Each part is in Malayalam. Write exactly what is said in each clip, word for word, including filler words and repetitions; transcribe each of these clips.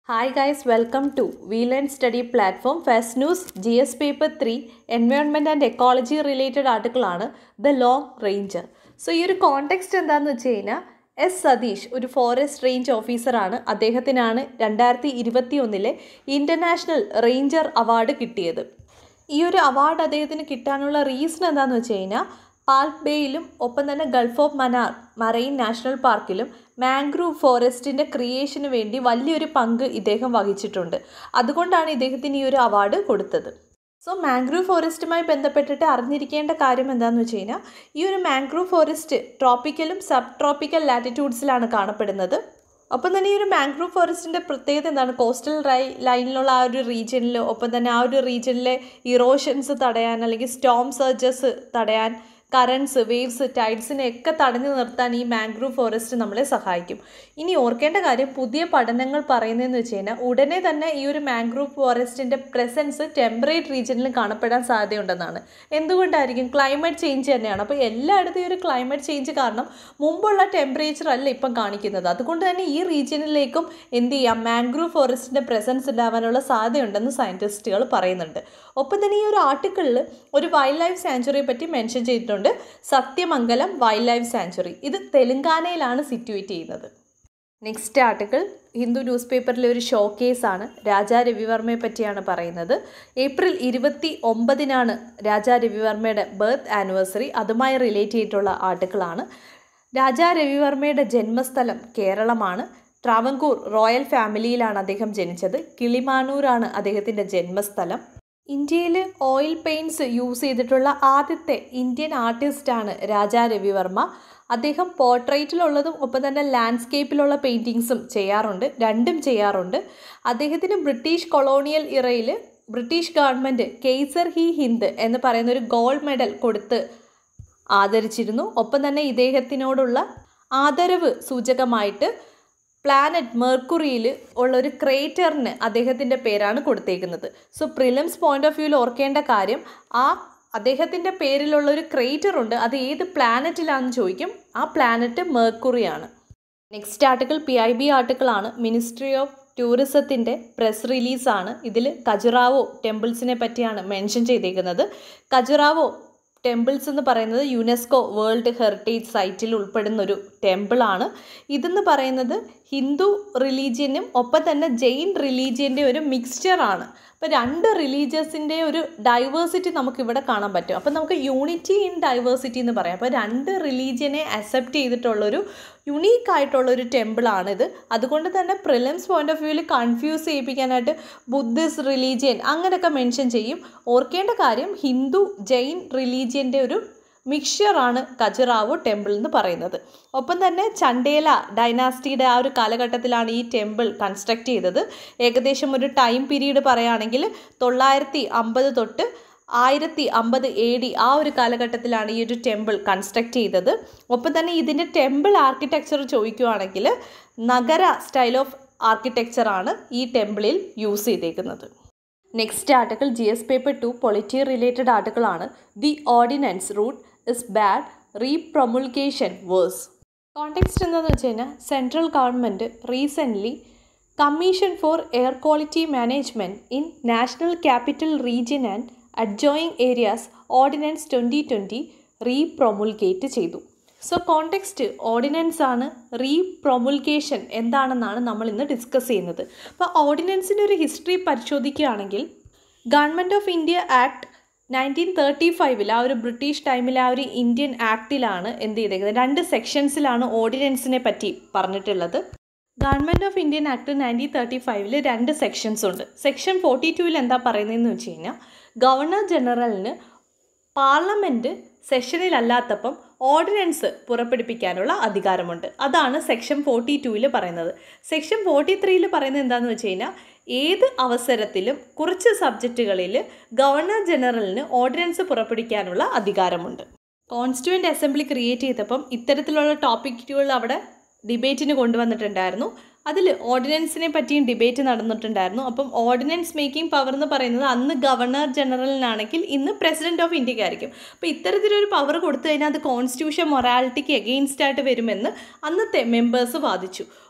Hi guys, welcome to We Learn Study platform. First news G S paper three environment and ecology related article ആണ് The Long Ranger. So ഈ ഒരു കോണ്ടെക്സ്റ്റ് എന്താണെന്ന് വെച്ച് കഴിഞ്ഞാൽ എസ് സതീഷ് ഒരു ഫോറസ്റ്റ് റേഞ്ച് ഓഫീസറാണ്. അദ്ദേഹത്തിനാണ് രണ്ടായിരത്തി ഇരുപത്തി ഒന്നിലെ ഇൻ്റർനാഷണൽ റേഞ്ചർ അവാർഡ് കിട്ടിയത്. ഈ ഒരു അവാർഡ് അദ്ദേഹത്തിന് കിട്ടാനുള്ള റീസൺ എന്താണെന്ന് വെച്ച് കഴിഞ്ഞാൽ പാൽക്ക് ബേയിലും ഒപ്പം തന്നെ Gulf of Mannar marine national പാർക്കിലും മാംഗ്രൂവ് ഫോറസ്റ്റിൻ്റെ ക്രിയേഷന് വേണ്ടി വലിയൊരു പങ്ക് ഇദ്ദേഹം വഹിച്ചിട്ടുണ്ട്. അതുകൊണ്ടാണ് ഇദ്ദേഹത്തിന് ഈ ഒരു അവാർഡ് കൊടുത്തത്. സോ മാംഗ്രൂവ് ഫോറസ്റ്റുമായി ബന്ധപ്പെട്ടിട്ട് അറിഞ്ഞിരിക്കേണ്ട കാര്യം എന്താണെന്ന് വെച്ച് കഴിഞ്ഞാൽ ഈ ഒരു മാംഗ്രൂവ് ഫോറസ്റ്റ് ട്രോപ്പിക്കലും സബ് ട്രോപ്പിക്കൽ ലാറ്റിറ്റ്യൂഡ്സിലാണ് കാണപ്പെടുന്നത്. ഒപ്പം തന്നെ ഈ ഒരു മാംഗ്രൂവ് ഫോറസ്റ്റിൻ്റെ പ്രത്യേകത എന്താണ്? കോസ്റ്റൽ റൈ ലൈനിലുള്ള ആ ഒരു റീജിയനിൽ ഒപ്പം തന്നെ ആ ഒരു റീജിയനിലെ ഇറോഷൻസ് തടയാൻ അല്ലെങ്കിൽ സ്റ്റോം സർജസ് തടയാൻ, കറൻസ്, വേവ്സ്, ടൈഡ്സിനെയൊക്കെ തടഞ്ഞു നിർത്താൻ ഈ മാംഗ്രൂവ് ഫോറസ്റ്റ് നമ്മളെ സഹായിക്കും. ഇനി ഓർക്കേണ്ട കാര്യം, പുതിയ പഠനങ്ങൾ പറയുന്നതെന്ന് വെച്ച് കഴിഞ്ഞാൽ ഉടനെ തന്നെ ഈ ഒരു മാംഗ്രൂവ് ഫോറസ്റ്റിൻ്റെ പ്രസൻസ് ടെമ്പറേറ്റ് റീജിയനിൽ കാണപ്പെടാൻ സാധ്യതയുണ്ടെന്നാണ്. എന്തുകൊണ്ടായിരിക്കും? ക്ലൈമറ്റ് ചേഞ്ച് തന്നെയാണ്. അപ്പോൾ എല്ലായിടത്തും ഈ ഒരു ക്ലൈമറ്റ് ചേഞ്ച് കാരണം മുമ്പുള്ള ടെമ്പറേച്ചർ അല്ല ഇപ്പം കാണിക്കുന്നത്. അതുകൊണ്ട് തന്നെ ഈ റീജിയനിലേക്കും എന്ത് ചെയ്യാം, മാംഗ്രൂവ് ഫോറസ്റ്റിൻ്റെ പ്രസൻസ് ഉണ്ടാവാനുള്ള സാധ്യതയുണ്ടെന്ന് സയൻറ്റിസ്റ്റുകൾ പറയുന്നുണ്ട്. ഒപ്പം തന്നെ ഈ ഒരു ആർട്ടിക്കിളിൽ ഒരു വൈൽഡ് ലൈഫ് സാങ്ച്വറിയെ പറ്റി മെൻഷൻ ചെയ്തിട്ടുണ്ട്. Sathyamangalam wildlife sanctuary. ഇത് തെലങ്കാനയിലാണ് സിറ്റുവേറ്റ് ചെയ്യുന്നത്. നെക്സ്റ്റ് ആർട്ടിക്കിൾ ഹിന്ദു ന്യൂസ് പേപ്പറിലെ ഒരു ഷോ കേസാണ്. രാജാ രവിവർമ്മയെ പറ്റിയാണ് പറയുന്നത്. ഏപ്രിൽ ഇരുപത്തി ഒമ്പതിനാണ് രാജാ രവിവർമ്മയുടെ ബർത്ത് ആനിവേഴ്സറി. അതുമായി റിലേറ്റ് ചെയ്തിട്ടുള്ള ആർട്ടിക്കിളാണ്. രാജാ രവിവർമ്മയുടെ ജന്മസ്ഥലം കേരളമാണ്. ട്രാവൻകൂർ റോയൽ ഫാമിലിയിലാണ് അദ്ദേഹം ജനിച്ചത്. കിളിമാനൂരാണ് അദ്ദേഹത്തിൻ്റെ ജന്മസ്ഥലം. ഇന്ത്യയിൽ ഓയിൽ പെയിൻറ്റ്സ് യൂസ് ചെയ്തിട്ടുള്ള ആദ്യത്തെ ഇന്ത്യൻ ആർട്ടിസ്റ്റാണ് രാജാ രവിവർമ്മ. അദ്ദേഹം പോർട്രേറ്റിലുള്ളതും ഒപ്പം തന്നെ ലാൻഡ്സ്കേപ്പിലുള്ള പെയിൻറ്റിങ്സും ചെയ്യാറുണ്ട്. രണ്ടും ചെയ്യാറുണ്ട്. അദ്ദേഹത്തിന് ബ്രിട്ടീഷ് കൊളോണിയൽ ഇറയിൽ ബ്രിട്ടീഷ് ഗവൺമെൻറ് കേസർ ഹി ഹിന്ദ് എന്ന് പറയുന്ന ഒരു ഗോൾഡ് മെഡൽ കൊടുത്ത് ആദരിച്ചിരുന്നു. ഒപ്പം തന്നെ ഇദ്ദേഹത്തിനോടുള്ള ആദരവ് സൂചകമായിട്ട് പ്ലാനറ്റ് മെർക്കുറിയിൽ ഉള്ള ഒരു ക്രേറ്ററിന് അദ്ദേഹത്തിൻ്റെ പേരാണ് കൊടുത്തേക്കുന്നത്. സോ പ്രിലിംസ് പോയിന്റ് ഓഫ് വ്യൂവിൽ ഓർക്കേണ്ട കാര്യം, ആ അദ്ദേഹത്തിൻ്റെ പേരിലുള്ള ഒരു ക്രേറ്റർ ഉണ്ട്. അത് ഏത് പ്ലാനറ്റിലാണെന്ന് ചോദിക്കും. ആ പ്ലാനറ്റ് മെർക്കുറിയാണ്. Next article P I B ആർട്ടിക്കിളാണ്. മിനിസ്ട്രി ഓഫ് ടൂറിസത്തിൻ്റെ പ്രസ് റിലീസാണ്. ഇതിൽ ഖജുറാവോ ടെമ്പിൾസിനെ പറ്റിയാണ് മെൻഷൻ ചെയ്തേക്കുന്നത്. ഖജുറാവോ ടെമ്പിൾസ് എന്ന് പറയുന്നത് യുനെസ്കോ വേൾഡ് ഹെറിറ്റേജ് സൈറ്റിൽ ഉൾപ്പെടുന്ന ഒരു ടെമ്പിളാണ്. ഇതെന്ന് പറയുന്നത് ഹിന്ദു റിലീജിയനും ഒപ്പം തന്നെ ജെയിൻ റിലീജിയൻ്റെ ഒരു മിക്സ്ചറാണ്. അപ്പോൾ രണ്ട് റിലീജിയസിൻ്റെ ഒരു ഡൈവേഴ്സിറ്റി നമുക്കിവിടെ കാണാൻ പറ്റും. അപ്പോൾ നമുക്ക് യൂണിറ്റി ഇൻ ഡൈവേഴ്സിറ്റി എന്ന് പറയാം. അപ്പോൾ രണ്ട് റിലീജിയനെ അക്സെപ്റ്റ് ചെയ്തിട്ടുള്ളൊരു യുണീക്കായിട്ടുള്ളൊരു ടെമ്പിളാണിത്. അതുകൊണ്ട് തന്നെ പ്രിലിംസ് പോയിന്റ് ഓഫ് വ്യൂവിൽ കൺഫ്യൂസ് ചെയ്യിപ്പിക്കാനായിട്ട് ബുദ്ധിസ്റ്റ് റിലീജിയൻ അങ്ങനെയൊക്കെ മെൻഷൻ ചെയ്യും. ഓർക്കേണ്ട കാര്യം, ഹിന്ദു ജെയിൻ റിലീജിയൻ്റെ ഒരു മിക്സ്ചറാണ് ഖജുറാവോ ടെമ്പിൾ എന്ന് പറയുന്നത്. ഒപ്പം തന്നെ ചണ്ടേല ഡൈനാസ്റ്റിയുടെ ആ ഒരു കാലഘട്ടത്തിലാണ് ഈ ടെമ്പിൾ കൺസ്ട്രക്ട് ചെയ്തത്. ഏകദേശം ഒരു ടൈം പീരീഡ് പറയുകയാണെങ്കിൽ തൊള്ളായിരത്തി അമ്പത് തൊട്ട് ആയിരത്തി അമ്പത് എ ഡി ആ ഒരു കാലഘട്ടത്തിലാണ് ഈ ഒരു ടെമ്പിൾ കൺസ്ട്രക്ട് ചെയ്തത്. ഒപ്പം തന്നെ ഇതിൻ്റെ ടെമ്പിൾ ആർക്കിടെക്ചർ ചോദിക്കുകയാണെങ്കിൽ നഗര സ്റ്റൈൽ ഓഫ് ആർക്കിടെക്ചറാണ് ഈ ടെമ്പിളിൽ യൂസ് ചെയ്തേക്കുന്നത്. Next article G S paper two polity related ആർട്ടിക്കിളാണ്. The ordinance route is bad, repromulgation worse. Context എന്താണെന്ന് വെച്ച് കഴിഞ്ഞാൽ central government recently commission for air quality management in national capital region and adjoining areas ordinance twenty twenty repromulgate ചെയ്തു. സോ കോണ്ടെക്സ്റ്റ് ഓർഡിനൻസ് ആണ്. റീപ്രൊമുൾഗേഷൻ എന്താണെന്നാണ് നമ്മൾ ഇന്ന് ഡിസ്കസ് ചെയ്യുന്നത്. അപ്പോൾ ഓർഡിനൻസിൻ്റെ ഒരു ഹിസ്റ്ററി പരിശോധിക്കുകയാണെങ്കിൽ government of India act nineteen thirty ഫൈവിൽ ആ ഒരു ബ്രിട്ടീഷ് ടൈമിൽ ആ ഒരു ഇന്ത്യൻ ആക്ടിലാണ് എന്ത് ചെയ്തേക്കുന്നത്, രണ്ട് സെക്ഷൻസിലാണ് ഓർഡിനൻസിനെ പറ്റി പറഞ്ഞിട്ടുള്ളത്. Government of Indian act nineteen thirty ഫൈവിൽ രണ്ട് സെക്ഷൻസ് ഉണ്ട്. സെക്ഷൻ ഫോർട്ടി ടൂവിൽ എന്താ പറയുന്നതെന്ന് വെച്ച് കഴിഞ്ഞാൽ ഗവർണർ ജനറലിന് പാർലമെൻറ്റ് സെഷനിലല്ലാത്തപ്പം ഓർഡിനൻസ് പുറപ്പെടുപ്പിക്കാനുള്ള അധികാരമുണ്ട്. അതാണ് സെക്ഷൻ ഫോർട്ടി ടൂവിൽ പറയുന്നത്. സെക്ഷൻ ഫോർട്ടി ത്രീയിൽ പറയുന്നത് എന്താണെന്ന് വെച്ച് കഴിഞ്ഞാൽ ഏത് അവസരത്തിലും കുറച്ച് സബ്ജക്റ്റുകളിൽ ഗവർണർ ജനറലിന് ഓർഡിനൻസ് പുറപ്പെടുവിക്കാനുള്ള അധികാരമുണ്ട്. കോൺസ്റ്റിറ്റ്യൂവൻ്റ് അസംബ്ലി ക്രിയേറ്റ് ചെയ്തപ്പം ഇത്തരത്തിലുള്ള ടോപ്പിക്കുകൾ അവിടെ ഡിബേറ്റിന് കൊണ്ടുവന്നിട്ടുണ്ടായിരുന്നു. അതിൽ ഓർഡിനൻസിനെ പറ്റിയും ഡിബേറ്റ് നടന്നിട്ടുണ്ടായിരുന്നു. അപ്പം ഓർഡിനൻസ് മേക്കിംഗ് പവർ എന്ന് പറയുന്നത് അന്ന് ഗവർണർ ജനറലിനാണെങ്കിൽ ഇന്ന് പ്രസിഡന്റ് ഓഫ് ഇന്ത്യക്കായിരിക്കും. അപ്പോൾ ഇത്തരത്തിലൊരു പവർ കൊടുത്തു കഴിഞ്ഞാൽ അത് കോൺസ്റ്റിറ്റ്യൂഷൻ മൊറാലിറ്റിക്ക് എഗെയിൻസ്റ്റ് ആയിട്ട് വരുമെന്ന് അന്നത്തെ മെമ്പേഴ്സ് വാദിച്ചു.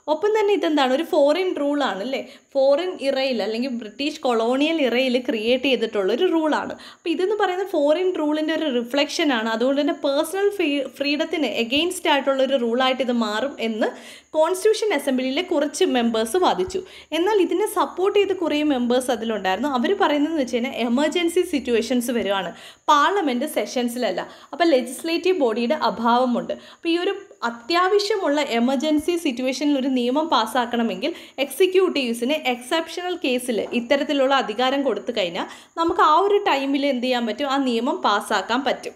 ഒപ്പം തന്നെ ഇതെന്താണ്, ഒരു ഫോറിൻ റൂളാണ് അല്ലേ, ഫോറിൻ ഇറയിൽ അല്ലെങ്കിൽ ബ്രിട്ടീഷ് കൊളോണിയൽ ഇറയിൽ ക്രിയേറ്റ് ചെയ്തിട്ടുള്ള ഒരു റൂളാണ്. അപ്പോൾ ഇതെന്ന് പറയുന്നത് ഫോറിൻ റൂളിൻ്റെ ഒരു റിഫ്ലക്ഷനാണ്. അതുകൊണ്ട് തന്നെ പേഴ്സണൽ ഫ്രീ ഫ്രീഡത്തിന് എഗെയിൻസ്റ്റ് ആയിട്ടുള്ള ഒരു റൂളായിട്ട് ഇത് മാറും എന്ന് കോൺസ്റ്റിറ്റ്യൂഷൻ അസംബ്ലിയിലെ കുറച്ച് മെമ്പേഴ്സ് വാദിച്ചു. എന്നാൽ ഇതിനെ സപ്പോർട്ട് ചെയ്ത് കുറേ മെമ്പേഴ്സ് അതിലുണ്ടായിരുന്നു. അവർ പറയുന്നതെന്ന് വെച്ച് കഴിഞ്ഞാൽ എമർജൻസി സിറ്റുവേഷൻസ് വരുവാണ്, പാർലമെൻറ്റ് സെഷൻസിലല്ല. അപ്പോൾ ലെജിസ്ലേറ്റീവ് ബോഡിയുടെ അഭാവമുണ്ട്. അപ്പോൾ ഈ ഒരു അത്യാവശ്യമുള്ള എമർജൻസി സിറ്റുവേഷനിൽ ഒരു നിയമം പാസ്സാക്കണമെങ്കിൽ എക്സിക്യൂട്ടീവ്സിന് എക്സെപ്ഷണൽ കേസിൽ ഇത്തരത്തിലുള്ള അധികാരം കൊടുത്തു കഴിഞ്ഞാൽ നമുക്ക് ആ ഒരു ടൈമിൽ എന്ത് ചെയ്യാൻ പറ്റും, ആ നിയമം പാസ്സാക്കാൻ പറ്റും.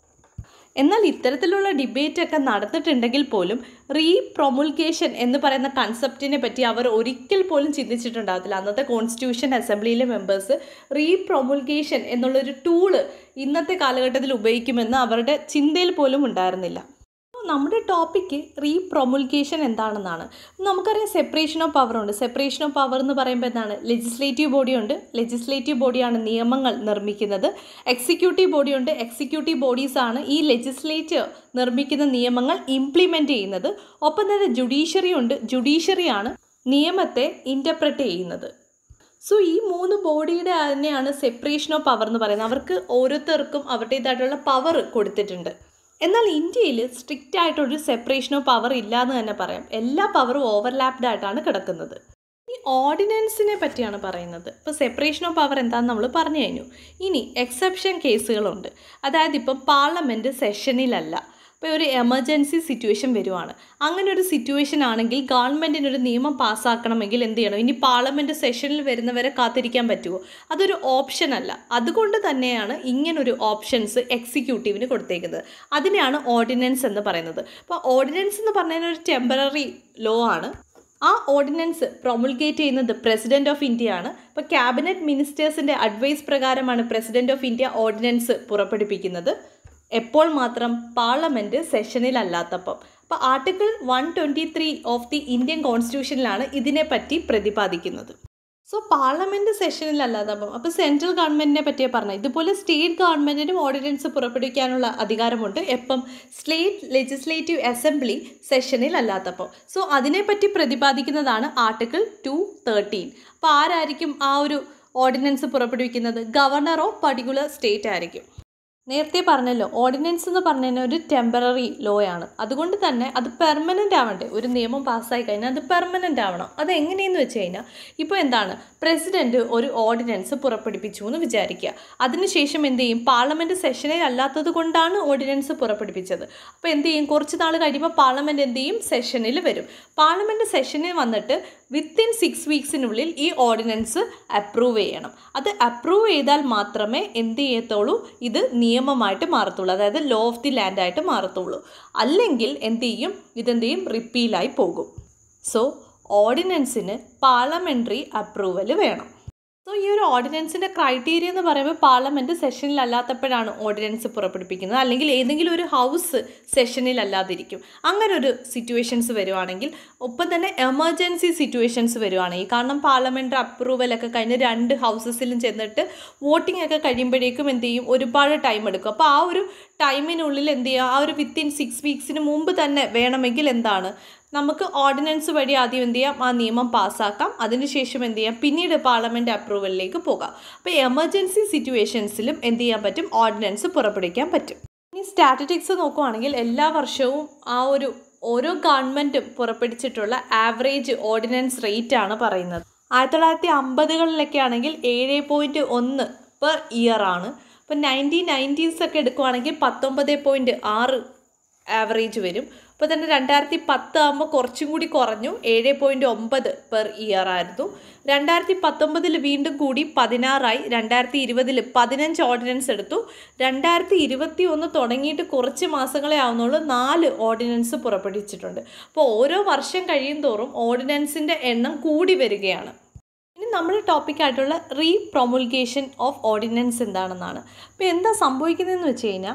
എന്നാൽ ഇത്തരത്തിലുള്ള ഡിബേറ്റ് ഒക്കെ നടന്നിട്ടുണ്ടെങ്കിൽ പോലും റീ പ്രൊമുൾഗേഷൻ എന്ന് പറയുന്ന കൺസെപ്റ്റിനെ പറ്റി അവർ ഒരിക്കൽ പോലും ചിന്തിച്ചിട്ടുണ്ടാകത്തില്ല. അന്നത്തെ കോൺസ്റ്റിറ്റ്യൂഷൻ അസംബ്ലിയിലെ മെമ്പേഴ്സ് റീ പ്രൊമുൾഗേഷൻ എന്നുള്ളൊരു ടൂള് ഇന്നത്തെ കാലഘട്ടത്തിൽ ഉപയോഗിക്കുമെന്ന് അവരുടെ ചിന്തയിൽ പോലും ഉണ്ടായിരുന്നില്ല. നമ്മുടെ ടോപ്പിക്ക് റീ പ്രൊമുൾഗേഷൻ എന്താണെന്നാണ്. നമുക്കറിയാം സെപ്പറേഷൻ ഓഫ് പവർ ഉണ്ട്. സെപ്പറേഷൻ ഓഫ് പവർ എന്ന് പറയുമ്പോൾ എന്താണ്, ലെജിസ്ലേറ്റീവ് ബോഡി ഉണ്ട്, ലെജിസ്ലേറ്റീവ് ബോഡിയാണ് നിയമങ്ങൾ നിർമ്മിക്കുന്നത്. എക്സിക്യൂട്ടീവ് ബോഡി ഉണ്ട്, എക്സിക്യൂട്ടീവ് ബോഡീസാണ് ഈ ലെജിസ്ലേറ്റീവ് നിർമ്മിക്കുന്ന നിയമങ്ങൾ ഇംപ്ലിമെൻറ്റ് ചെയ്യുന്നത്. ഒപ്പം തന്നെ ജുഡീഷ്യറി ഉണ്ട്, ജുഡീഷ്യറിയാണ് നിയമത്തെ ഇൻ്റർപ്രറ്റ് ചെയ്യുന്നത്. സോ ഈ മൂന്ന് ബോഡിയുടെ തന്നെയാണ് സെപ്പറേഷൻ ഓഫ് പവർ എന്ന് പറയുന്നത്. അവർക്ക് ഓരോരുത്തർക്കും അവരുടേതായിട്ടുള്ള പവർ കൊടുത്തിട്ടുണ്ട്. എന്നാൽ ഇന്ത്യയിൽ സ്ട്രിക്റ്റ് ആയിട്ടൊരു സെപ്പറേഷൻ ഓഫ് പവർ ഇല്ല എന്ന് തന്നെ പറയാം. എല്ലാ പവറും ഓവർലാപ്ഡ് ആയിട്ടാണ് കിടക്കുന്നത്. ഈ ഓർഡിനൻസിനെ പറ്റിയാണ് പറയുന്നത്. ഇപ്പോൾ സെപ്പറേഷൻ ഓഫ് പവർ എന്താണെന്ന് നമ്മൾ പറഞ്ഞു കഴിഞ്ഞു. ഇനി എക്സെപ്ഷൻ കേസുകളുണ്ട്. അതായത് ഇപ്പം പാർലമെൻറ്റ് സെഷനിലല്ല, ഇപ്പോൾ ഒരു എമർജൻസി സിറ്റുവേഷൻ വരുവാണ്. അങ്ങനെ ഒരു സിറ്റുവേഷൻ ആണെങ്കിൽ ഗവൺമെൻറ്റിനൊരു നിയമം പാസ്സാക്കണമെങ്കിൽ എന്ത് ചെയ്യണം, ഇനി പാർലമെൻറ്റ് സെഷനിൽ വരുന്നവരെ കാത്തിരിക്കാൻ പറ്റുമോ? അതൊരു ഓപ്ഷൻ അല്ല. അതുകൊണ്ട് തന്നെയാണ് ഇങ്ങനൊരു ഓപ്ഷൻസ് എക്സിക്യൂട്ടീവിന് കൊടുത്തേക്കുന്നത്. അതിനെയാണ് ഓർഡിനൻസ് എന്ന് പറയുന്നത്. അപ്പോൾ ഓർഡിനൻസ് എന്ന് പറഞ്ഞാൽ ഒരു ടെമ്പററി ലോ ആണ്. ആ ഓർഡിനൻസ് പ്രൊമുൾഗേറ്റ് ചെയ്യുന്നത് പ്രസിഡൻറ്റ് ഓഫ് ഇന്ത്യ ആണ്. ഇപ്പോൾ ക്യാബിനറ്റ് മിനിസ്റ്റേഴ്സിൻ്റെ അഡ്വൈസ് പ്രകാരമാണ് പ്രസിഡൻറ്റ് ഓഫ് ഇന്ത്യ ഓർഡിനൻസ് പുറപ്പെടുപ്പിക്കുന്നത്. എപ്പോൾ മാത്രം, പാർലമെൻറ്റ് സെഷനിലല്ലാത്തപ്പം. അപ്പോൾ article one twenty three of the Indian കോൺസ്റ്റിറ്റ്യൂഷനിലാണ് ഇതിനെപ്പറ്റി പ്രതിപാദിക്കുന്നത്. സോ പാർലമെൻറ്റ് സെഷനിലല്ലാത്തപ്പം അപ്പോൾ സെൻട്രൽ ഗവൺമെൻറ്റിനെ പറ്റിയാണ് പറഞ്ഞത്. ഇതുപോലെ സ്റ്റേറ്റ് ഗവൺമെൻറ്റിനും ഓർഡിനൻസ് പുറപ്പെടുവിക്കാനുള്ള അധികാരമുണ്ട്. എപ്പം, സ്റ്റേറ്റ് ലെജിസ്ലേറ്റീവ് അസംബ്ലി സെഷനിലല്ലാത്തപ്പോൾ. സോ അതിനെപ്പറ്റി പ്രതിപാദിക്കുന്നതാണ് ആർട്ടിക്കിൾ ടു തേർട്ടീൻ. അപ്പോൾ ആരായിരിക്കും ആ ഒരു ഓർഡിനൻസ് പുറപ്പെടുവിക്കുന്നത്? ഗവർണർ ഓഫ് പർട്ടിക്കുലർ സ്റ്റേറ്റ് ആയിരിക്കും. നേരത്തെ പറഞ്ഞല്ലോ, ഓർഡിനൻസ് എന്ന് പറഞ്ഞു കഴിഞ്ഞാൽ ഒരു ടെമ്പററി ലോ ആണ്. അതുകൊണ്ട് തന്നെ അത് പെർമനൻ്റ് ആവണ്ടേ. ഒരു നിയമം പാസ്സായി കഴിഞ്ഞാൽ അത് പെർമനൻ്റ് ആവണം. അത് എങ്ങനെയെന്ന് വെച്ച് കഴിഞ്ഞാൽ, ഇപ്പോൾ എന്താണ്, പ്രസിഡൻറ്റ് ഒരു ഓർഡിനൻസ് പുറപ്പെടുപ്പിച്ചു എന്ന് വിചാരിക്കുക. അതിനുശേഷം എന്ത് ചെയ്യും, പാർലമെൻറ്റ് സെഷനിൽ അല്ലാത്തത് കൊണ്ടാണ് ഓർഡിനൻസ് പുറപ്പെടുപ്പിച്ചത്. അപ്പോൾ എന്ത് ചെയ്യും, കുറച്ച് നാൾ കഴിയുമ്പോൾ പാർലമെൻറ്റ് എന്ത് ചെയ്യും, സെഷനിൽ വരും. പാർലമെൻറ്റ് സെഷനിൽ വന്നിട്ട് വിത്തിൻ സിക്സ് വീക്സിനുള്ളിൽ ഈ ഓർഡിനൻസ് അപ്രൂവ് ചെയ്യണം. അത് അപ്രൂവ് ചെയ്താൽ മാത്രമേ എന്ത് ചെയ്യത്തുള്ളൂ, ഇത് നിയമമായിട്ട് മാറത്തുള്ളൂ. അതായത് ലോ ഓഫ് ദി ലാൻഡ് ആയിട്ട് മാറത്തുള്ളൂ. അല്ലെങ്കിൽ എന്ത് ചെയ്യും, ഇതെന്ത് ചെയ്യും, റിപ്പീലായി പോകും. സോ ഓർഡിനൻസിന് പാർലമെൻ്ററി അപ്രൂവൽ വേണം. സോ ഈ ഒരു ഓർഡിനൻസിൻ്റെ ക്രൈറ്റീരിയ എന്ന് പറയുമ്പോൾ പാർലമെൻറ്റ് സെഷനിലല്ലാത്തപ്പോഴാണ് ഓർഡിനൻസ് പുറപ്പെടുപ്പിക്കുന്നത്. അല്ലെങ്കിൽ ഏതെങ്കിലും ഒരു ഹൗസ് സെഷനിലല്ലാതിരിക്കും. അങ്ങനെ ഒരു സിറ്റുവേഷൻസ് വരുവാണെങ്കിൽ, ഒപ്പം തന്നെ എമർജൻസി സിറ്റുവേഷൻസ് വരുവാണെങ്കിൽ, കാരണം പാർലമെൻ്ററി അപ്രൂവലൊക്കെ കഴിഞ്ഞ് രണ്ട് ഹൗസസിലും ചെന്നിട്ട് വോട്ടിംഗ് ഒക്കെ കഴിയുമ്പോഴേക്കും എന്ത് ചെയ്യും, ഒരുപാട് ടൈം എടുക്കും. അപ്പോൾ ആ ഒരു ടൈമിനുള്ളിൽ എന്ത് ചെയ്യുക, ആ ഒരു വിത്തിൻ സിക്സ് വീക്സിന് മുമ്പ് തന്നെ വേണമെങ്കിൽ എന്താണ്, നമുക്ക് ഓർഡിനൻസ് വഴി ആദ്യം എന്ത് ചെയ്യാം, ആ നിയമം പാസ്സാക്കാം. അതിനുശേഷം എന്ത് ചെയ്യാം, പിന്നീട് പാർലമെൻറ്റ് അപ്രൂവലിലേക്ക് പോകാം. അപ്പോൾ എമർജൻസി സിറ്റുവേഷൻസിലും എന്ത് ചെയ്യാൻ പറ്റും, ഓർഡിനൻസ് പുറപ്പെടുവിക്കാൻ പറ്റും. ഇനി സ്റ്റാറ്റിസ്റ്റിക്സ് നോക്കുവാണെങ്കിൽ എല്ലാ വർഷവും ആ ഒരു ഓരോ ഗവൺമെൻറ്റും പുറപ്പെടുവിച്ചിട്ടുള്ള ആവറേജ് ഓർഡിനൻസ് റേറ്റ് ആണ് പറയുന്നത്. ആയിരത്തി തൊള്ളായിരത്തി അമ്പതുകളിലൊക്കെ ആണെങ്കിൽ ഏഴ് പോയിൻറ്റ് ഒന്ന് പെർ ഇയർ ആണ്. ഇപ്പോൾ നയൻറ്റീൻ നയൻറ്റീസ് ഒക്കെ എടുക്കുവാണെങ്കിൽ പത്തൊമ്പത് പോയിൻറ്റ് ആറ് ആവറേജ് വരും. ഇപ്പോൾ തന്നെ രണ്ടായിരത്തി പത്ത് ആകുമ്പോൾ കുറച്ചും കൂടി കുറഞ്ഞു, ഏഴ് പോയിൻറ്റ് ഒമ്പത് പെർ ഇയർ ആയിരുന്നു. രണ്ടായിരത്തി പത്തൊമ്പതിൽ വീണ്ടും കൂടി പതിനാറായി. രണ്ടായിരത്തി ഇരുപതിൽ പതിനഞ്ച് ഓർഡിനൻസ് എടുത്തു. രണ്ടായിരത്തി ഇരുപത്തി ഒന്ന് തുടങ്ങിയിട്ട് കുറച്ച് മാസങ്ങളെ ആവുന്നുള്ളൂ, നാല് ഓർഡിനൻസ് പുറപ്പെടുവിച്ചിട്ടുണ്ട്. അപ്പോൾ ഓരോ വർഷം കഴിയും തോറും ഓർഡിനൻസിൻ്റെ എണ്ണം കൂടി വരികയാണ്. ഇനി നമ്മുടെ ടോപ്പിക്കായിട്ടുള്ള റീ പ്രൊമുൾഗേഷൻ ഓഫ് ഓർഡിനൻസ് എന്താണെന്നാണ്. അപ്പോൾ എന്താ സംഭവിക്കുന്നതെന്ന് വെച്ച് കഴിഞ്ഞാൽ,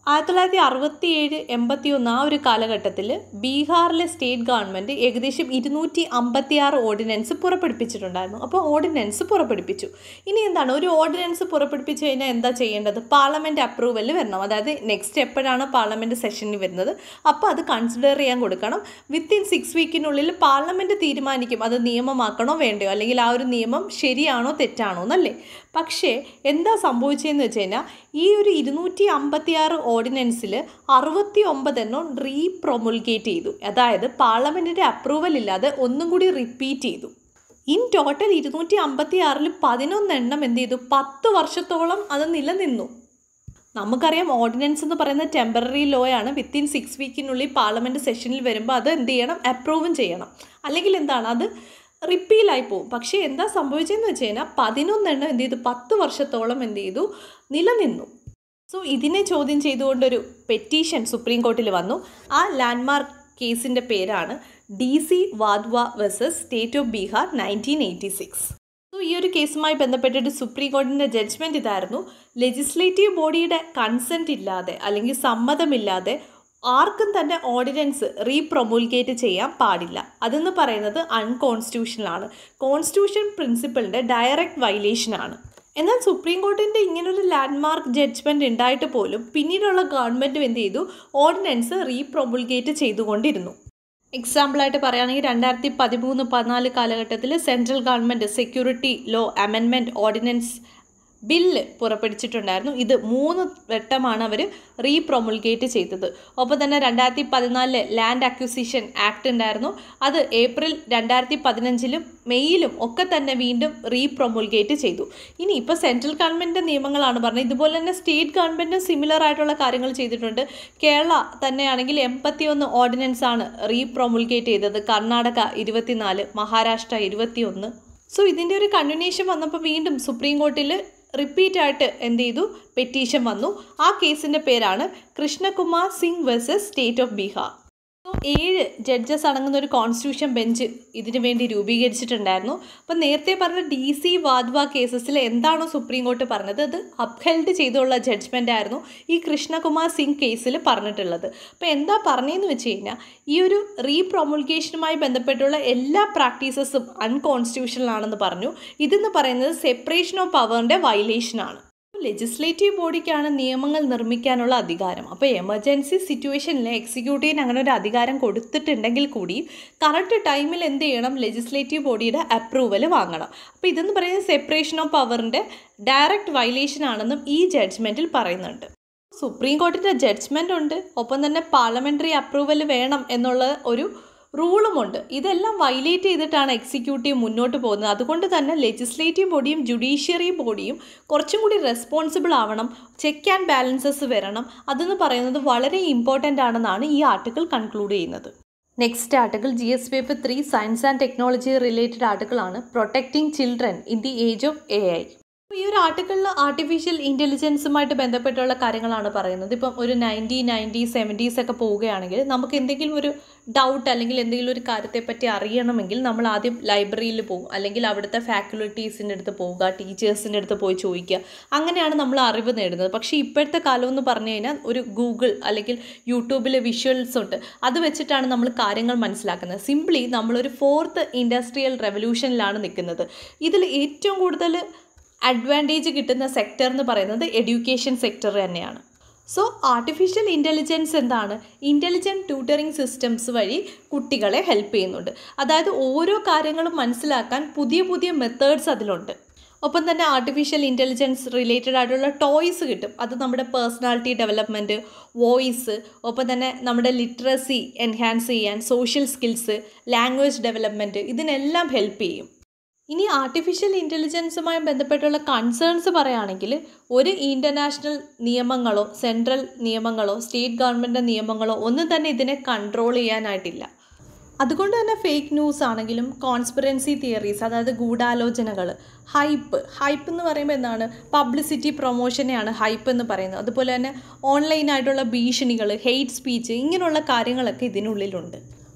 ആയിരത്തി തൊള്ളായിരത്തി അറുപത്തി ഏഴ് എൺപത്തി ഒന്ന് ആ ഒരു കാലഘട്ടത്തിൽ ബീഹാറിലെ സ്റ്റേറ്റ് ഗവൺമെൻറ് ഏകദേശം ഇരുന്നൂറ്റി അമ്പത്തി ആറ് ഓർഡിനൻസ് പുറപ്പെടുപ്പിച്ചിട്ടുണ്ടായിരുന്നു. അപ്പോൾ ഓർഡിനൻസ് പുറപ്പെടുപ്പിച്ചു. ഇനി എന്താണ് ഒരു ഓർഡിനൻസ് പുറപ്പെടുപ്പിച്ചു കഴിഞ്ഞാൽ എന്താ ചെയ്യേണ്ടത്? പാർലമെൻറ്റ് അപ്രൂവൽ വരണം. അതായത് നെക്സ്റ്റ് എപ്പോഴാണ് പാർലമെൻറ്റ് സെഷനിൽ വരുന്നത് അപ്പോൾ അത് കൺസിഡർ ചെയ്യാൻ കൊടുക്കണം. വിത്തിൻ സിക്സ് വീക്കിനുള്ളിൽ പാർലമെൻറ്റ് തീരുമാനിക്കും അത് നിയമമാക്കണോ വേണ്ടയോ, അല്ലെങ്കിൽ ആ ഒരു നിയമം ശരിയാണോ തെറ്റാണോ എന്നല്ലേ. പക്ഷേ എന്താ സംഭവിച്ചതെന്ന് വെച്ച് കഴിഞ്ഞാൽ ഈ ഒരു ഇരുന്നൂറ്റി അമ്പത്തി ആറ് ഓർഡിനൻസിൽ അറുപത്തി ഒമ്പതെണ്ണം റീപ്രൊമുൾഗേറ്റ് ചെയ്തു. അതായത് പാർലമെൻറ്റിൻ്റെ അപ്രൂവൽ ഇല്ലാതെ ഒന്നും കൂടി റിപ്പീറ്റ് ചെയ്തു. ഇൻ ടോട്ടൽ ഇരുന്നൂറ്റി അമ്പത്തി ആറിൽ പതിനൊന്നെണ്ണം എന്ത് ചെയ്തു? പത്ത് വർഷത്തോളം അത് നിലനിന്നു. നമുക്കറിയാം ഓർഡിനൻസ് എന്ന് പറയുന്നത് ടെമ്പററി ലോ ആണ്. വിത്തിൻ സിക്സ് വീക്കിനുള്ളിൽ പാർലമെൻറ്റ് സെഷനിൽ വരുമ്പോൾ അത് എന്ത് ചെയ്യണം? അപ്രൂവും ചെയ്യണം. അല്ലെങ്കിൽ എന്താണ് അത് റിപ്പീലായി പോവും. പക്ഷേ എന്താ സംഭവിച്ചതെന്ന് വെച്ച് കഴിഞ്ഞാൽ പതിനൊന്നെണ്ണം എന്ത് ചെയ്തു? പത്ത് വർഷത്തോളം എന്ത് ചെയ്തു? നിലനിന്നു. സോ ഇതിനെ ചോദ്യം ചെയ്തുകൊണ്ടൊരു പെറ്റീഷൻ സുപ്രീം കോർട്ടിൽ വന്നു. ആ ലാൻഡ്മാർക്ക് കേസിൻ്റെ പേരാണ് D C Wadhwa versus state of Bihar nineteen eighty six. So ഈ ഒരു കേസുമായി ബന്ധപ്പെട്ടിട്ട് സുപ്രീം കോടതിൻ്റെ ജഡ്ജ്മെൻറ്റ് ഇതായിരുന്നു: ലെജിസ്ലേറ്റീവ് ബോഡിയുടെ കൺസെൻറ്റ് ഇല്ലാതെ അല്ലെങ്കിൽ സമ്മതമില്ലാതെ ആർക്കും തന്നെ ഓർഡിനൻസ് റീപ്രൊമുൾഗേറ്റ് ചെയ്യാൻ പാടില്ല. അതെന്ന് പറയുന്നത് അൺകോൺസ്റ്റിറ്റ്യൂഷണലാണ്. Constitution പ്രിൻസിപ്പിളിൻ്റെ direct വയലേഷനാണ്. എന്നാൽ സുപ്രീം കോർട്ടിൻ്റെ ഇങ്ങനൊരു ലാൻഡ്മാർക്ക് ജഡ്ജ്മെൻറ്റ് ഉണ്ടായിട്ട് പോലും പിന്നീടുള്ള ഗവൺമെൻറ്റും എന്ത് ചെയ്തു? ഓർഡിനൻസ് റീപ്രൊമുൾഗേറ്റ് ചെയ്തുകൊണ്ടിരുന്നു. എക്സാമ്പിളായിട്ട് പറയുകയാണെങ്കിൽ രണ്ടായിരത്തി പതിമൂന്ന് പതിനാല് കാലഘട്ടത്തിൽ central government security law amendment ordinance bill പുറപ്പെടുവിച്ചിട്ടുണ്ടായിരുന്നു. ഇത് മൂന്ന് വട്ടമാണ് അവർ റീപ്രൊമുൾഗേറ്റ് ചെയ്തത്. ഒപ്പം തന്നെ രണ്ടായിരത്തി പതിനാലിലെ ലാൻഡ് അക്വിസിഷൻ ആക്ട് ഉണ്ടായിരുന്നു. അത് ഏപ്രിൽ രണ്ടായിരത്തി പതിനഞ്ചിലും മെയ്യിലും ഒക്കെ തന്നെ വീണ്ടും റീപ്രൊമുൾഗേറ്റ് ചെയ്തു. ഇനി ഇപ്പോൾ സെൻട്രൽ ഗവൺമെൻറ് നിയമങ്ങളാണ് പറഞ്ഞത്. ഇതുപോലെ തന്നെ സ്റ്റേറ്റ് ഗവൺമെൻറ്റും സിമിലർ ആയിട്ടുള്ള കാര്യങ്ങൾ ചെയ്തിട്ടുണ്ട്. കേരള തന്നെയാണെങ്കിൽ എൺപത്തി ഒന്ന് ഓർഡിനൻസ് ആണ് റീപ്രൊമുൾഗേറ്റ് ചെയ്തത്. കർണാടക ഇരുപത്തിനാല്, മഹാരാഷ്ട്ര ഇരുപത്തി ഒന്ന്. സോ ഇതിൻ്റെ ഒരു കണ്ടിന്യൂഷൻ വന്നപ്പോൾ വീണ്ടും സുപ്രീം കോർട്ടിൽ റിപ്പീറ്റ് ആയിട്ട് എന്ത് ചെയ്തു? പെറ്റീഷൻ വന്നു. ആ കേസിൻ്റെ പേരാണ് Krishnakumar Singh versus state of Bihar. So ഏഴ് ജഡ്ജസ് അടങ്ങുന്ന ഒരു കോൺസ്റ്റിറ്റ്യൂഷൻ ബെഞ്ച് ഇതിനു വേണ്ടി രൂപീകരിച്ചിട്ടുണ്ടായിരുന്നു. അപ്പം നേരത്തെ പറഞ്ഞ ഡി സി വാദ്വ കേസസിൽ എന്താണോ സുപ്രീം കോർട്ട് പറഞ്ഞത് അത് അപ്ഹെൽഡ് ചെയ്തുള്ള ജഡ്ജ്മെൻ്റ് ആയിരുന്നു ഈ കൃഷ്ണകുമാർ സിംഗ് കേസിൽ പറഞ്ഞിട്ടുള്ളത്. അപ്പോൾ എന്താ പറഞ്ഞതെന്ന് വെച്ച് കഴിഞ്ഞാൽ ഈ ഒരു റീപ്രൊമുൾഗേഷനുമായി ബന്ധപ്പെട്ടുള്ള എല്ലാ പ്രാക്ടീസസും അൺകോൺസ്റ്റിറ്റ്യൂഷണൽ ആണെന്ന് പറഞ്ഞു. ഇതെന്ന് പറയുന്നത് സെപ്പറേഷൻ ഓഫ് പവറിൻ്റെ വയലേഷനാണ്. ലെജിസ്ലേറ്റീവ് ബോഡിക്കാണ് നിയമങ്ങൾ നിർമ്മിക്കാനുള്ള അധികാരം. അപ്പോൾ എമർജൻസി സിറ്റുവേഷനിൽ എക്സിക്യൂട്ടീവിന് അങ്ങനെ ഒരു അധികാരം കൊടുത്തിട്ടുണ്ടെങ്കിൽ കൂടി കറക്റ്റ് ടൈമിൽ എന്ത് ചെയ്യണം? ലെജിസ്ലേറ്റീവ് ബോഡിയുടെ അപ്രൂവൽ വാങ്ങണം. അപ്പോൾ ഇതെന്ന് പറയുന്നത് സെപ്പറേഷൻ ഓഫ് പവറിൻ്റെ ഡയറക്റ്റ് വയലേഷൻ ആണെന്നും ഈ ജഡ്ജ്മെൻറ്റിൽ പറയുന്നുണ്ട്. സുപ്രീം കോർട്ടിൻ്റെ ജഡ്ജ്മെൻ്റ് ഉണ്ട്, ഒപ്പം തന്നെ പാർലമെൻ്ററി അപ്രൂവൽ വേണം എന്നുള്ള ഒരു റൂളുമുണ്ട്. ഇതെല്ലാം വയലേറ്റ് ചെയ്തിട്ടാണ് എക്സിക്യൂട്ടീവ് മുന്നോട്ട് പോകുന്നത്. അതുകൊണ്ട് തന്നെ ലെജിസ്ലേറ്റീവ് ബോഡിയും ജുഡീഷ്യറി ബോഡിയും കുറച്ചും കൂടി റെസ്പോൺസിബിൾ ആവണം, ചെക്ക് ആൻഡ് ബാലൻസസ് വരണം. അതെന്ന് പറയുന്നത് വളരെ ഇമ്പോർട്ടൻ്റ് ആണെന്നാണ് ഈ ആർട്ടിക്കിൾ കൺക്ലൂഡ് ചെയ്യുന്നത്. Next article G S paper three science and technology related ആർട്ടിക്കിളാണ് protecting children in the age of A I. ഈ ഒരു ആർട്ടിക്കിളിൽ ആർട്ടിഫിഷ്യൽ ഇൻ്റലിജൻസുമായിട്ട് ബന്ധപ്പെട്ടുള്ള കാര്യങ്ങളാണ് പറയുന്നത്. ഇപ്പം ഒരു നയൻറ്റി നയൻറ്റി സെവൻറ്റീസ് ഒക്കെ പോവുകയാണെങ്കിൽ നമുക്ക് എന്തെങ്കിലും ഒരു ഡൗട്ട് അല്ലെങ്കിൽ എന്തെങ്കിലും ഒരു കാര്യത്തെപ്പറ്റി അറിയണമെങ്കിൽ നമ്മൾ ആദ്യം ലൈബ്രറിയിൽ പോകും, അല്ലെങ്കിൽ അവിടുത്തെ ഫാക്കൽറ്റീസിൻ്റെ അടുത്ത് പോവുക, ടീച്ചേഴ്സിൻ്റെ അടുത്ത് പോയി ചോദിക്കുക. അങ്ങനെയാണ് നമ്മൾ അറിവ് നേടുന്നത്. പക്ഷേ ഇപ്പോഴത്തെ കാലം എന്ന് പറഞ്ഞു കഴിഞ്ഞാൽ ഒരു ഗൂഗിൾ അല്ലെങ്കിൽ യൂട്യൂബിൽ വിഷ്വൽസ് ഉണ്ട്, അത് വെച്ചിട്ടാണ് നമ്മൾ കാര്യങ്ങൾ മനസ്സിലാക്കുന്നത്. സിംപ്ലി നമ്മളൊരു ഫോർത്ത് ഇൻഡസ്ട്രിയൽ റെവല്യൂഷനിലാണ് നിൽക്കുന്നത്. ഇതിൽ ഏറ്റവും കൂടുതൽ അഡ്വാൻറ്റേജ് കിട്ടുന്ന സെക്ടർ എന്ന് പറയുന്നത് എഡ്യൂക്കേഷൻ സെക്ടർ തന്നെയാണ്. സോ ആർട്ടിഫിഷ്യൽ ഇൻ്റലിജൻസ് എന്താണ്? ഇൻ്റലിജൻറ്റ് ട്യൂട്ടറിങ് സിസ്റ്റംസ് വഴി കുട്ടികളെ ഹെൽപ്പ് ചെയ്യുന്നുണ്ട്. അതായത് ഓരോ കാര്യങ്ങളും മനസ്സിലാക്കാൻ പുതിയ പുതിയ മെത്തേഡ്സ് അതിലുണ്ട്. ഒപ്പം തന്നെ ആർട്ടിഫിഷ്യൽ ഇൻ്റലിജൻസ് റിലേറ്റഡ് ആയിട്ടുള്ള ടോയ്സ് കിട്ടും. അത് നമ്മുടെ പേഴ്സണാലിറ്റി ഡെവലപ്മെൻറ്റ്, വോയിസ്, ഒപ്പം തന്നെ നമ്മുടെ ലിറ്ററസി എൻഹാൻസ് ചെയ്യാൻ, സോഷ്യൽ സ്കിൽസ്, ലാംഗ്വേജ് ഡെവലപ്മെൻറ്റ്, ഇതിനെല്ലാം ഹെൽപ്പ് ചെയ്യും. ഇനി ആർട്ടിഫിഷ്യൽ ഇൻ്റലിജൻസുമായി ബന്ധപ്പെട്ടുള്ള കൺസേൺസ് പറയുകയാണെങ്കിൽ ഒരു ഇൻ്റർനാഷണൽ നിയമങ്ങളോ സെൻട്രൽ നിയമങ്ങളോ സ്റ്റേറ്റ് ഗവൺമെൻറ് നിയമങ്ങളോ ഒന്നും തന്നെ ഇതിനെ കൺട്രോൾ ചെയ്യാനായിട്ടില്ല. അതുകൊണ്ട് തന്നെ ഫേക്ക് ന്യൂസ് ആണെങ്കിലും കോൺസ്പിറൻസി തിയറീസ്, അതായത് ഗൂഢാലോചനകൾ, ഹൈപ്പ് ഹൈപ്പ് എന്ന് പറയുമ്പോൾ എന്താണ്? പബ്ലിസിറ്റി പ്രൊമോഷനെയാണ് ഹൈപ്പ് എന്ന് പറയുന്നത്. അതുപോലെ തന്നെ ഓൺലൈനായിട്ടുള്ള ഭീഷണികൾ, ഹെയ്റ്റ് സ്പീച്ച്, ഇങ്ങനെയുള്ള കാര്യങ്ങളൊക്കെ ഇതിനുള്ളിലുണ്ട്.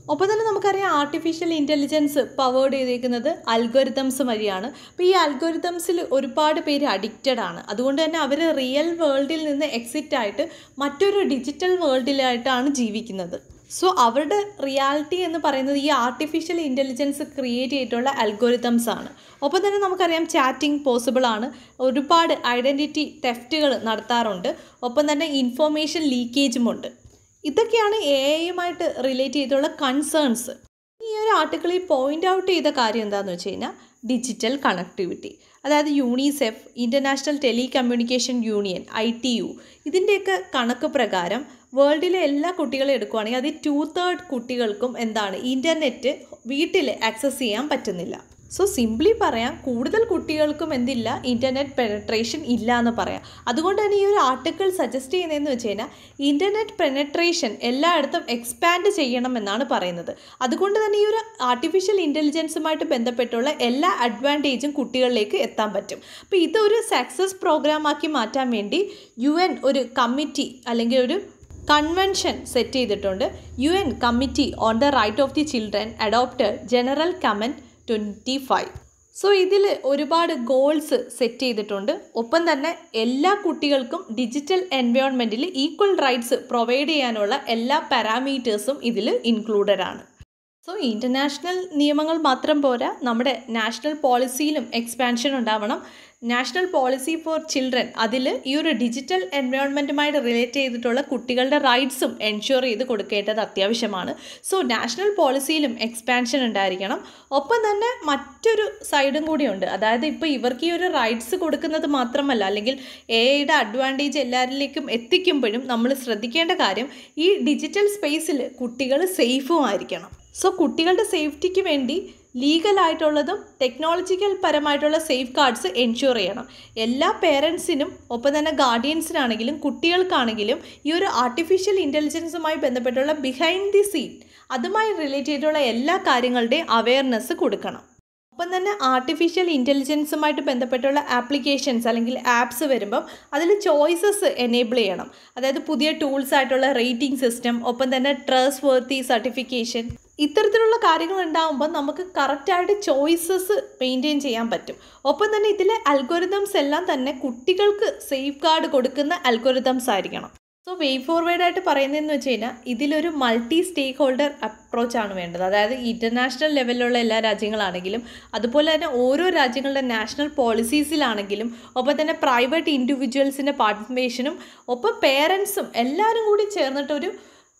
ഒപ്പം തന്നെ നമുക്കറിയാം ആർട്ടിഫിഷ്യൽ ഇൻ്റലിജൻസ് പവേർഡ് ചെയ്തേക്കുന്നത് അൽഗോരിതംസ് വഴിയാണ്. അപ്പോൾ ഈ അൽഗോരിതംസിൽ ഒരുപാട് പേര് അഡിക്റ്റഡ് ആണ്. അതുകൊണ്ട് തന്നെ അവർ റിയൽ വേൾഡിൽ നിന്ന് എക്സിറ്റ് ആയിട്ട് മറ്റൊരു ഡിജിറ്റൽ വേൾഡിലായിട്ടാണ് ജീവിക്കുന്നത്. സോ അവരുടെ റിയാലിറ്റി എന്ന് പറയുന്നത് ഈ ആർട്ടിഫിഷ്യൽ ഇൻ്റലിജൻസ് ക്രിയേറ്റ് ചെയ്തിട്ടുള്ള അൽഗോരിതംസ് ആണ്. ഒപ്പം തന്നെ നമുക്കറിയാം ചാറ്റിംഗ് പോസിബിൾ ആണ്. ഒരുപാട് ഐഡൻറ്റിറ്റി തെഫ്റ്റുകൾ നടത്താറുണ്ട്. ഒപ്പം തന്നെ ഇൻഫോർമേഷൻ ലീക്കേജുമുണ്ട്. ഇതൊക്കെയാണ് എ ഐയുമായിട്ട് റിലേറ്റ് ചെയ്തുള്ള കൺസേൺസ്. ഈ ഒരു ആർട്ടിക്കിളിൽ പോയിൻ്റ് ഔട്ട് ചെയ്ത കാര്യം എന്താണെന്ന് വെച്ച് കഴിഞ്ഞാൽ ഡിജിറ്റൽ കണക്ടിവിറ്റി. അതായത് UNICEF, international telecommunication union, I T U, ഇതിൻ്റെയൊക്കെ കണക്ക് പ്രകാരം വേൾഡിലെ എല്ലാ കുട്ടികളെ എടുക്കുകയാണെങ്കിൽ അത് ടു തേർഡ് കുട്ടികൾക്കും എന്താണ് ഇൻ്റർനെറ്റ് വീട്ടിൽ ആക്സസ് ചെയ്യാൻ പറ്റുന്നില്ല. സോ സിംപ്ലി പറയാം, കൂടുതൽ കുട്ടികൾക്കും എന്തില്ല, ഇൻ്റർനെറ്റ് പെനട്രേഷൻ ഇല്ല എന്ന് പറയാം. അതുകൊണ്ട് തന്നെ ഈ ഒരു ആർട്ടിക്കിൾ സജസ്റ്റ് ചെയ്യുന്നതെന്ന് വെച്ച് കഴിഞ്ഞാൽ ഇൻ്റർനെറ്റ് പെനട്രേഷൻ എല്ലായിടത്തും എക്സ്പാൻഡ് ചെയ്യണം എന്നാണ് പറയുന്നത്. അതുകൊണ്ട് തന്നെ ഈ ഒരു ആർട്ടിഫിഷ്യൽ ഇൻ്റലിജൻസുമായിട്ട് ബന്ധപ്പെട്ടുള്ള എല്ലാ അഡ്വാൻറ്റേജും കുട്ടികളിലേക്ക് എത്താൻ പറ്റും. അപ്പോൾ ഇതൊരു സക്സസ് പ്രോഗ്രാമാക്കി മാറ്റാൻ വേണ്ടി യു എൻ ഒരു കമ്മിറ്റി അല്ലെങ്കിൽ ഒരു കൺവെൻഷൻ സെറ്റ് ചെയ്തിട്ടുണ്ട്. U N committee on the right of the children adopted general comment twenty five. So ഇതിൽ ഒരുപാട് ഗോൾസ് സെറ്റ് ചെയ്തിട്ടുണ്ട്. ഒപ്പം തന്നെ എല്ലാ കുട്ടികൾക്കും ഡിജിറ്റൽ എൻവയോൺമെൻറ്റിൽ ഈക്വൽ റൈറ്റ്സ് പ്രൊവൈഡ് ചെയ്യാനുള്ള എല്ലാ പാരാമീറ്റേഴ്സും ഇതിൽ ഇൻക്ലൂഡഡ് ആണ്. സോ ഇൻ്റർനാഷണൽ നിയമങ്ങൾ മാത്രം പോരാ, നമ്മുടെ നാഷണൽ പോളിസിയിലും എക്സ്പാൻഷൻ ഉണ്ടാവണം. നാഷണൽ പോളിസി ഫോർ ചിൽഡ്രൻ, അതിൽ ഈ ഒരു ഡിജിറ്റൽ എൻവയോൺമെൻറ്റുമായിട്ട് റിലേറ്റ് ചെയ്തിട്ടുള്ള കുട്ടികളുടെ റൈറ്റ്സും എൻഷുർ ചെയ്ത് കൊടുക്കേണ്ടത് അത്യാവശ്യമാണ്. സോ നാഷണൽ പോളിസിയിലും എക്സ്പാൻഷൻ ഉണ്ടായിരിക്കണം. ഒപ്പം തന്നെ മറ്റൊരു സൈഡും കൂടിയുണ്ട്. അതായത് ഇപ്പോൾ ഇവർക്ക് ഈ ഒരു റൈറ്റ്സ് കൊടുക്കുന്നത് മാത്രമല്ല, അല്ലെങ്കിൽ എ ഐയുടെ അഡ്വാൻറ്റേജ് എല്ലാവരിലേക്കും എത്തിക്കുമ്പോഴും നമ്മൾ ശ്രദ്ധിക്കേണ്ട കാര്യം ഈ ഡിജിറ്റൽ സ്പേസിൽ കുട്ടികൾ സേഫും ആയിരിക്കണം. സോ കുട്ടികളുടെ സേഫ്റ്റിക്ക് വേണ്ടി ലീഗലായിട്ടുള്ളതും ടെക്നോളജിക്കൽ പരമായിട്ടുള്ള സേഫ് ഗാർഡ്സ് എൻഷുർ ചെയ്യണം. എല്ലാ പേരൻസിനും ഒപ്പം തന്നെ ഗാർഡിയൻസിനാണെങ്കിലും കുട്ടികൾക്കാണെങ്കിലും ഈ ഒരു ആർട്ടിഫിഷ്യൽ ഇൻ്റലിജൻസുമായി ബന്ധപ്പെട്ടുള്ള ബിഹൈൻഡ് ദി സീൻ അതുമായി റിലേറ്റ് ചെയ്തിട്ടുള്ള എല്ലാ കാര്യങ്ങളുടെയും അവയർനെസ് കൊടുക്കണം. ഒപ്പം തന്നെ ആർട്ടിഫിഷ്യൽ ഇൻ്റലിജൻസുമായിട്ട് ബന്ധപ്പെട്ടുള്ള ആപ്ലിക്കേഷൻസ് അല്ലെങ്കിൽ ആപ്സ് വരുമ്പം അതിൽ ചോയ്സസ് എനേബിൾ ചെയ്യണം. അതായത് പുതിയ ടൂൾസ് ആയിട്ടുള്ള റേറ്റിംഗ് സിസ്റ്റം, ഒപ്പം തന്നെ ട്രസ്റ്റ് വർത്തി സർട്ടിഫിക്കേഷൻ, ഇത്തരത്തിലുള്ള കാര്യങ്ങൾ ഉണ്ടാകുമ്പോൾ നമുക്ക് കറക്റ്റായിട്ട് ചോയ്സസ് മെയിൻറ്റെയിൻ ചെയ്യാൻ പറ്റും. ഒപ്പം തന്നെ ഇതിലെ അൽഗോരിതംസ് എല്ലാം തന്നെ കുട്ടികൾക്ക് സേഫ് ഗാർഡ് കൊടുക്കുന്ന അൽഗോരിതംസ് ആയിരിക്കണം. സോ വേ ഫോർവേഡായിട്ട് പറയുന്നതെന്ന് വെച്ച് കഴിഞ്ഞാൽ ഇതിലൊരു മൾട്ടി സ്റ്റേക്ക് ഹോൾഡർ അപ്രോച്ചാണ് വേണ്ടത്. അതായത് ഇൻ്റർനാഷണൽ ലെവലിലുള്ള എല്ലാ രാജ്യങ്ങളാണെങ്കിലും അതുപോലെ തന്നെ ഓരോ രാജ്യങ്ങളുടെ നാഷണൽ പോളിസീസിലാണെങ്കിലും ഒപ്പം തന്നെ പ്രൈവറ്റ് ഇൻഡിവിജ്വൽസിൻ്റെ പാർട്ടിസിപ്പേഷനും ഒപ്പം പേരൻസും എല്ലാവരും കൂടി ചേർന്നിട്ടൊരു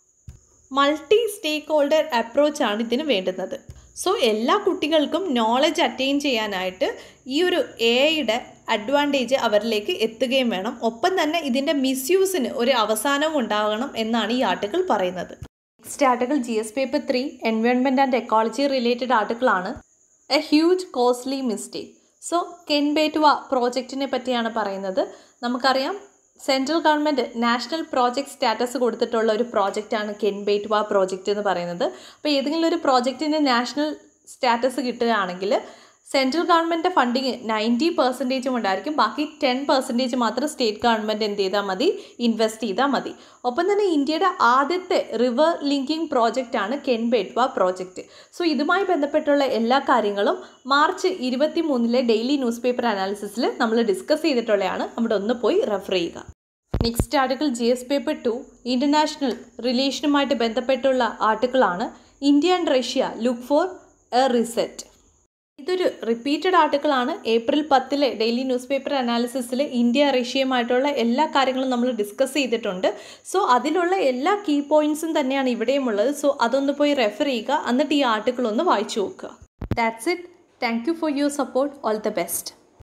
മൾട്ടി സ്റ്റേക്ക് ഹോൾഡർ അപ്രോച്ചാണ് ഇതിന് വേണ്ടുന്നത്. സോ എല്ലാ കുട്ടികൾക്കും നോളജ് അറ്റൈൻ ചെയ്യാനായിട്ട് ഈ ഒരു എ ഐയുടെ അഡ്വാൻറ്റേജ് അവരിലേക്ക് എത്തുകയും വേണം. ഒപ്പം തന്നെ ഇതിൻ്റെ മിസ്യൂസിന് ഒരു അവസാനവും ഉണ്ടാകണം എന്നാണ് ഈ ആർട്ടിക്കിൾ പറയുന്നത്. Next article G S paper three environment and ecology related ആർട്ടിക്കിളാണ്. A huge costly mistake. So Ken Betwa പ്രോജക്റ്റിനെ പറ്റിയാണ് പറയുന്നത്. നമുക്കറിയാം central government national project status കൊടുത്തിട്ടുള്ള ഒരു പ്രോജക്റ്റാണ് കെൻ ബേറ്റ്വ പ്രോജക്റ്റ് എന്ന് പറയുന്നത്. അപ്പോൾ ഏതെങ്കിലും ഒരു പ്രോജക്റ്റിന് നാഷണൽ സ്റ്റാറ്റസ് കിട്ടുകയാണെങ്കിൽ സെൻട്രൽ ഗവൺമെൻറ് ഫണ്ടിങ് നയൻറ്റി പെർസെൻറ്റേജും ഉണ്ടായിരിക്കും. ബാക്കി ടെൻ പെർസെൻറ്റേജ് മാത്രം സ്റ്റേറ്റ് ഗവൺമെൻറ് എന്ത് ചെയ്താൽ മതി, ഇൻവെസ്റ്റ് ചെയ്താൽ മതി. ഒപ്പം തന്നെ ഇന്ത്യയുടെ ആദ്യത്തെ റിവർ ലിങ്കിങ് പ്രോജക്റ്റാണ് കെൻ ബേറ്റ്വ പ്രോജക്റ്റ്. സോ ഇതുമായി ബന്ധപ്പെട്ടുള്ള എല്ലാ കാര്യങ്ങളും മാർച്ച് ഇരുപത്തി മൂന്നിലെ ഡെയിലി ന്യൂസ് പേപ്പർ അനാലിസിസിൽ നമ്മൾ ഡിസ്കസ് ചെയ്തിട്ടുള്ളതാണ്. അവിടെ ഒന്ന് പോയി റെഫർ ചെയ്യുക. Next article G S paper two international റിലേഷനുമായിട്ട് ബന്ധപ്പെട്ടുള്ള ആർട്ടിക്കിളാണ്. India and Russia look for a reset. ഇതൊരു റിപ്പീറ്റഡ് ആർട്ടിക്കിളാണ്. ഏപ്രിൽ പത്തിലെ ഡെയിലി ന്യൂസ് പേപ്പർ അനാലിസിസിൽ ഇന്ത്യ റഷ്യയുമായിട്ടുള്ള എല്ലാ കാര്യങ്ങളും നമ്മൾ ഡിസ്കസ് ചെയ്തിട്ടുണ്ട്. സോ അതിലുള്ള എല്ലാ കീ പോയിൻറ്റ്സും തന്നെയാണ് ഇവിടെയും ഉള്ളത്. സോ അതൊന്ന് പോയി റെഫർ ചെയ്യുക, എന്നിട്ട് ഈ ആർട്ടിക്കിൾ ഒന്ന് വായിച്ചു നോക്കുക. That's it. Thank you for your support. All the best.